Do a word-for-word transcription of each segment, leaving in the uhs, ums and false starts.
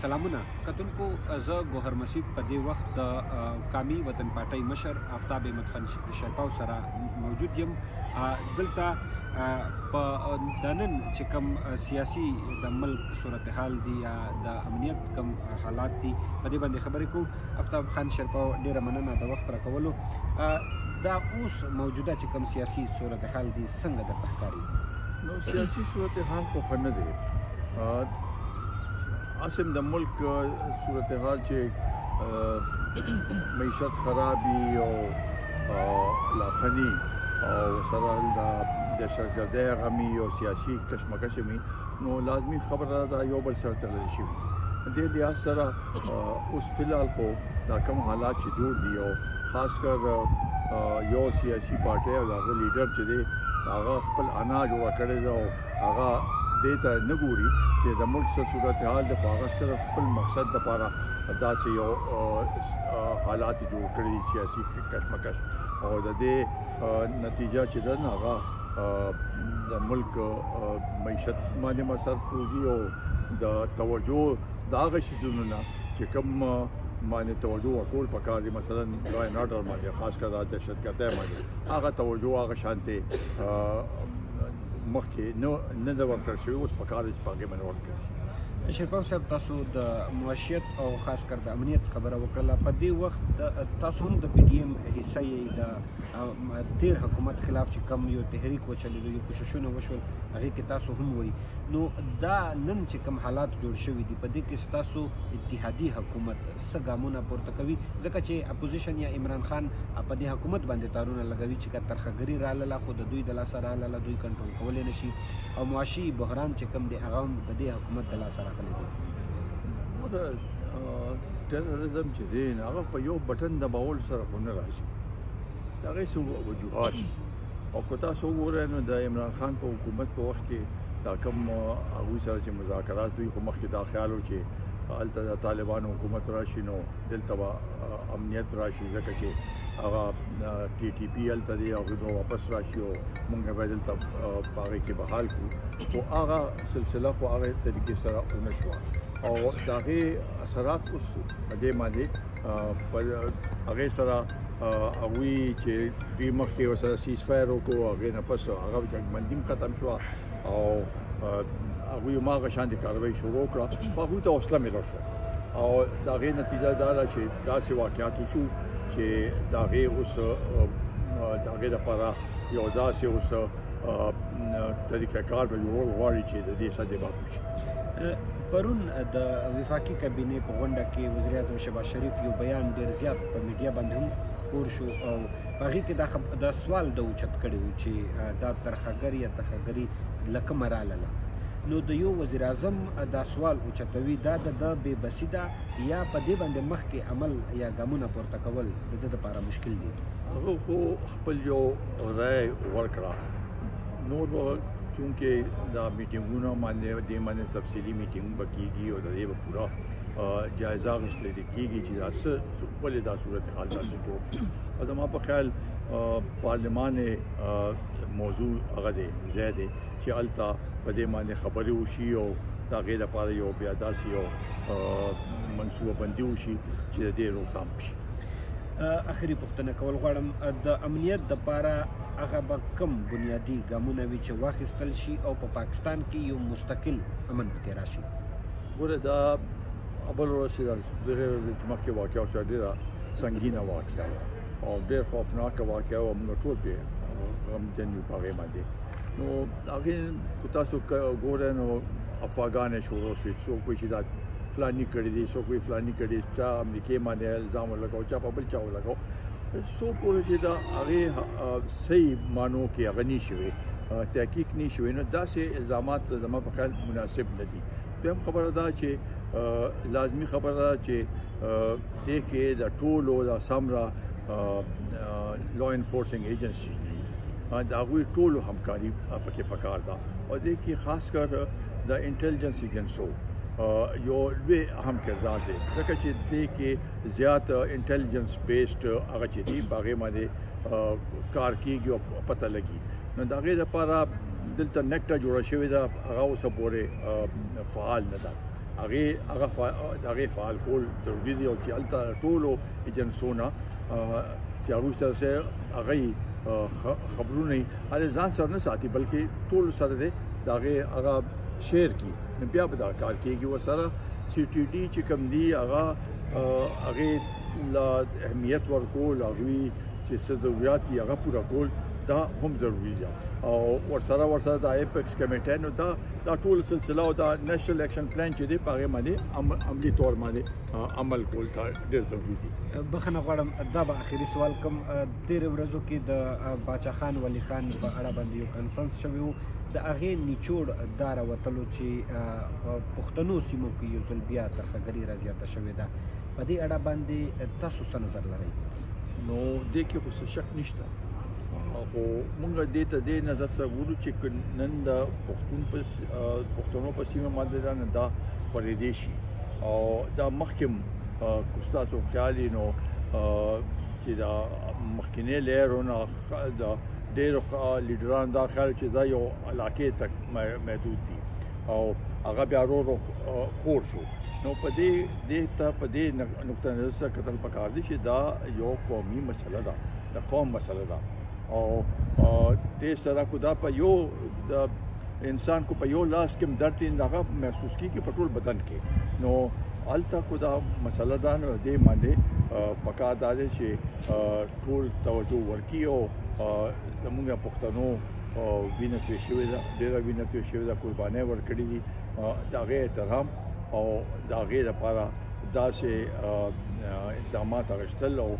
سلامونه کتونکو زه ګوهر مسید په دې وخت د قامي وطن پارټۍ مشر آفتاب احمد خان شرپاو سره موجود یم. دلته په د نن چې کوم سیاسي د ملک صورتحال دی یا د امنیت کوم حالات دي په دې باندې خبرې کوو. آفتاب خان شرپاو ډېره مننه د وخت راکولو. دا اوس موجوده چې کوم سیاسي صورتحال دی څنګه درته ښکاري؟ نو سیاسي صورتحال خو ښه نه دی. اسم د ملک صورتحال چې معیشت خرابي او لاخني او سره د دهشتګردۍ غمي او سیاسي کشمکش می نو لازمي خبره ده یو بل سره تړل شي. د لحاظ سره اوس فلحال خو دا کوم حالات چې جوړ دي او خاص کر یو سیاسي پارټي او هغه لیډر چې دی هغه خپل انا جوړه کړې ده او هغه دې ته نه ګوري چې د ملک څه صورتحال د هغه صرف خپل مقصد دپاره داسې یو حالات جوړ کړي سیاسي کشمکش او د دې نتیجه چې ده نو هغه د ملک معیشت باندې مصرف کوي او د توجه د هغه شیزونو نه چې کوم باندې توجه ورکول پکار دي، مثلا لا اینډ آرډر باندې خاص کر د دهشتګردۍ باندې هغه توجه هغه شانتې مخکې نه نه د ورکړل شوي، اوس پکار دی چې په هغې باندې ورکړي. شرپاو صاحب تاسو د معاشیت او خاص کر د امنیت خبره وکړله. په دې وخت تاسو هم د پی ډي ایم حصه یې د تیر حکومت خلاف چې کوم یو تحریک وچلېدو یو کوششونه وشول هغې کې تاسو هم وایي. نو دا نن چې کوم حالات جوړ شوي دي په دې کې ستاسو اتحادي حکومت څه ګامونه پورته کوي؟ ځکه چې اپوزیشن یا عمران خان په دې حکومت باندې تارونه لګوي چې که ترخهګري راغله خو د دوی د لاسه راغله دوی کنټرول کولی نه شي او معاشي بحران چې کوم دی هغه هم د دې حکومت د لاسه راغلی دی. ټیرریزم چې دی هغه په یو بټن دباول سره خو نه راشي، د هغې څه وجوهات او که تاسو وګورئ نو د عمران خان په حکومت په وخت کې دا کوم هغوی سره چې مذاکرات دوی خو مخکې دا خیال و چې هلته د طالبانو حکومت راشي نو دلته به امنیت راشي، ځکه چې هغه ټي ټي پي هلته دی هغوی به واپس راشي او موږ به دلته په هغې کې بحال کړو. خو هغه سلسله خو هغې طریقې سره ونه شوه او د هغې اثرات اوس په دې باندې په هغې سره هغوی چې دوی مخکې ورسره سیز فایر وکړو هغې نه پس هغه جنګبندي هم ختم شوه او هغوی هماغه شانتې کاروایي شروع کړه، خو هغوی ته حوصله میلاو شوه او د هغې نتیجه دا ده چې داسې واقعات وشو چې د هغې اوس د هغې دپاره یو داسې اوس طریقه کار به جوړول غواړي چې د دې سطحې باب وشي. پرون د وفاقي کابینې په غونډه کې وزیر اعظم شهباز شریف یو بیان ډېر زیات په میډیا باندې هم خپور شو او په هغې کې دا خب... دا سوال د اوچت کړی و چې دا ترخهګري یا ترخهګري له کومه راغله. نو د یو وزیر اعظم دا سوال اوچتوي دا د ده بې بسي ده یا په دې باندې مخکې عمل یا ګامونه پورته کول د ده دپاره مشکل دي؟ هغه خو خپل یو رای ورکړه، نور چونکې دا میټینګونه باندې دې باندې تفصیلي میټینګ به کېږي او د دې به پوره جایزه اخیستل کېږي چې دا څه ولې دا صورتحال داسې جوړ شو. او زما په خیال پارلمان موضوع هغه دی ځای دی چې هلته په دې باندې خبرې وشي او د هغې دپاره یو بیا داسې یو منصوبه بندي وشي چې د دې روکثام وشي. اخري پوښتنه کول غواړم د امنیت دپاره هغه به کوم بنیادي ګامونه وي چې واخیستل شي او په پاکستان کې یو مستقل امن پکې راشي؟ ګوره دا اول ورځ چې د درې ورځې مخکې واقعه وشوه ډېره سنګینه واقعه وه او ډېر خوفناکه واقعه وه، موږ ټول پرې غمجن یو په هغې باندې. نو هغې که تاسو ګورئ نو افواګانې شروع شوې، څوک وایي چې دا فلاني کړي دي، څوک وایي فلاني کړي دي، چا امریکې باندې الزام ولګاو، چا په بل چا ولګاو، څو پورې چې دا هغې صحیح معنو کې هغه نه شوی تحقیق نه شوی، نو داسې الزامات زما په خیال مناسب نه دي. دویم خبره دا چې لازمي خبره ده چې دې کې د ټولو د څومره لا انفورسنګ ایجنسي دي د هغوی ټولو همکاري پکې پکار ده او دې کې خاص کر د انټیلیجنس ایجنسو یو لوی اهم کردار دی، ځکه چې دې کې زیات انټیلیجنس بیسډ هغه چې دي په هغې باندې کار کېږي او پته لګي. نو د هغې دپاره دلته نیکټه جوړه شوې ده هغه اوسه پورې فعال نه ده. هغه هغه هغه فعال کول ضروري دي او چې الته ټولو ایجنسونه چې هغه سره هغه خبرونه هغه ځان سره نه ساتي بلکې ټول سره دي داغه هغه شیر کی بیا به دا کار کیږي ورسره سی ټي ډي چې کوم دی هغه هغه لا اهمیت ورکول هغه چې څه ضرورت یې هغه پوره کول دا هم ضروري ده او ورسره ورسره د ایپکس کمیټه نو دا دا ټول سلسله او دا نېشنل اکشن پلان چې دی په هغه باندې عملي تور باندې عمل کول دا ډېر ضروري دي. بخښنه غواړم دا به اخري سوال کوم تېرې ورځو کې د باچا خان ولی خان په اړه باندې یو کنفرنس شوی و د هغې نچوړ دا راوتلو چې پښتنو سیمو کې یو ځل بیا ترخګري رازیاته شوې ده په دې اړه باندې تاسو څه نظر لرئ؟ نو دې کې خو څه شک نشته خو مونږ دې ته دې نظر سره ګورو چې نن د پښتون په پښتنو په سیمه باندې دا خورېدی شي او دا مخکې ستاسو خیال نو چې دا مخکینی لیرونه د ډېرو لیډران دا خیال چې دا یو علاقې تک محدود دي او هغه بیا ورو ورو خور شو نو په دې دې ته په دې نقطه نظر سره کتل پکار دي چې دا یو قومي مسله ده د قوم مسله ده او دې سره کو دا په یو انسان کو په یو لاس کې درد هغه محسوس کیږي په ټول بدن کې نو الته کو دا مسله ده نو دې باندې پکار ده چې ټول توجه ورکړي او زموږ پښتنو وینه توی شوې ده ډېره وینه توی شوې ده قربانۍ ورکړي دي د هغې احترام او د هغې لپاره داسې اقدامات اخیستل او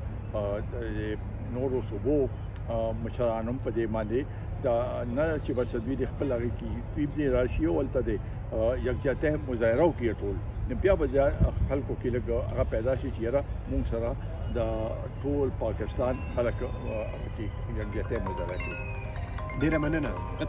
نورو صوبو مشران هم په دې باندې دا نه چې بس دوی د خپل هغې کې دوی دې راشي او هلته د یکجهته مظاهره وکړي ټول نو بیا به خلکو کې لږ هغه پیدا شي چې یاره مونږ سره د ټول پاکستان خلک کې یکجهته مظاهره کوي. ډېره مننه.